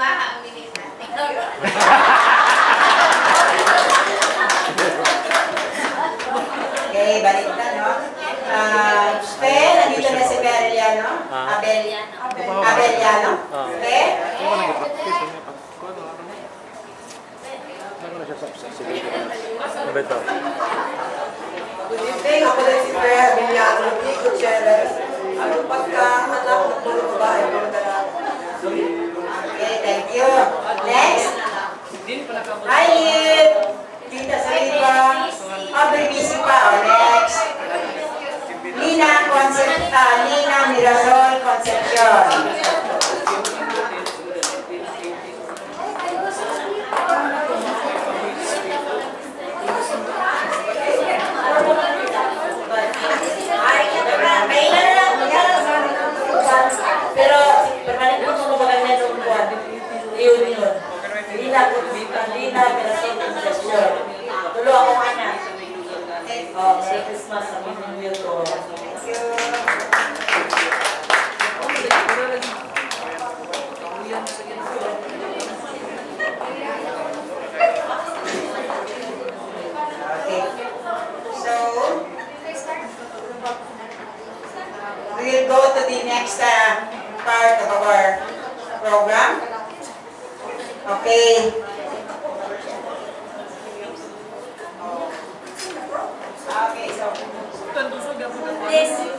aminin natin. Okay, balik na, no? Nandito na si Abeliano. Abeliano. Okay? Ano ito? Good evening, ako din si Fer Abeliano ng Gutierrez. Anong pagkahanap ng puro babae mo na? Okay, thank you. Next. Hi, Lid. Tita Saliba. Busy pa. Next. Nina Mirasol Concepcion. Pero permanent po kung maganda nung buwan. Yun. Nina Mirasol Concepcion. Tulo ako mana. Oh, Merry Christmas. Happy New Year to all. Thank you. Okay. So, we will go to the next part of our program. Okay. Okay, so this